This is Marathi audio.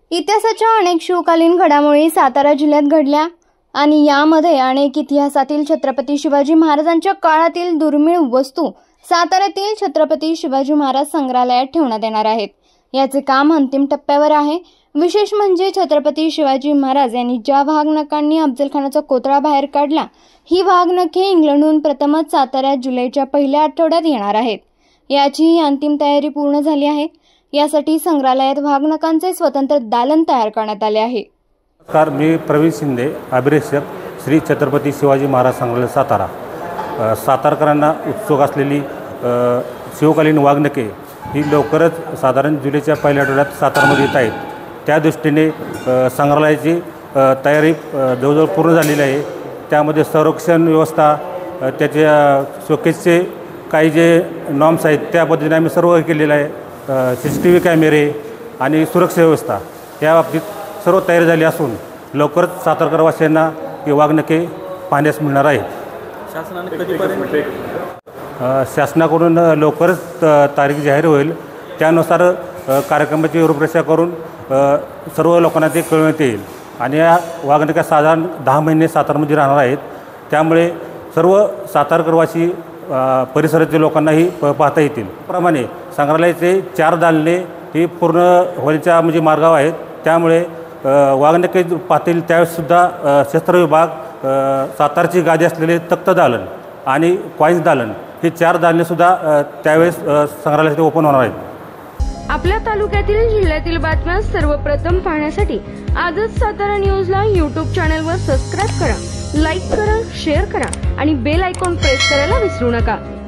इतिहासाच्या अनेक शिवकालीन घडामोडी सातारा जिल्ह्यात घडल्या आणि यामध्ये अनेक इतिहासातील छत्रपती शिवाजी महाराजांच्या काळातील दुर्मिळ वस्तू साताऱ्यातील छत्रपती शिवाजी महाराज संग्रहालयात ठेवण्यात येणार आहेत। याचे काम अंतिम टप्प्यावर आहे। विशेष म्हणजे छत्रपती शिवाजी महाराज यांनी ज्या वाघनखांनी अफजलखानाचा कोथळा बाहेर काढला, ही वाघनखे इंग्लंडहून प्रथमच साताऱ्यात जुलैच्या पहिल्या आठवड्यात येणार आहेत। याची अंतिम तयारी पूर्ण झाली आहे। यासाठी संग्रहालयात वाघनखांचे स्वतंत्र दालन तयार करण्यात आले आहे। नमस्कार, मी प्रवीण शिंदे, अभिरक्षक, श्री छत्रपती शिवाजी महाराज संग्रहालय सातारा। सातारकरांना उत्सुक असलेली शिवकालीन वाघनखे ही लवकरच साधारण जुलैच्या पहिल्या आठवड्यात सातारमध्ये येत आहेत। त्या दृष्टीने संग्रहालयाची तयारी जवळजवळ पूर्ण झालेली आहे। त्यामध्ये संरक्षण व्यवस्था, त्याच्या शोकेसचे काही जे नॉर्म्स आहेत त्या पद्धतीने आम्ही सर्व केलेलं आहे। CCTV कॅमेरे आणि सुरक्षा व्यवस्था या बाबतीत सर्व तयारी झाली असून लवकरच सातारकरवासियांना ही वाघनखे पाहण्यास मिळणार आहेत। शासनाकडून लवकरच तारीख जाहीर होईल, त्यानुसार कार्यक्रमाची रूपरेषा करून सर्व लोकांना ते कळवण्यात येईल। आणि या वाघनख्या साधारण 10 महिने सातारमध्ये राहणार आहेत। त्यामुळे सर्व सातारकरवासी परिसरातील लोकांनाही पाहता येतील। त्याप्रमाणे संग्रहालयाचे 4 दालने ही पूर्ण होण्याच्या मार्गावर आहेत। त्यामुळे वाघनखे पाहतील त्यावेळेससुद्धा शस्त्र विभाग, सातारची गादी असलेले तख्त दालन आणि कॉईन्स दालन ही 4 दालनेसुद्धा त्यावेळेस संग्रहालयात ओपन होणार आहेत। आपल्या तालुक्यातील जिल्ह्यातील बातम्या सर्वप्रथम पाहण्यासाठी आजच सातारा न्यूजला YouTube चॅनलवर सबस्क्राइब करा, लाईक करा, शेअर करा आणि बेल आयकॉन प्रेस करायला विसरू नका।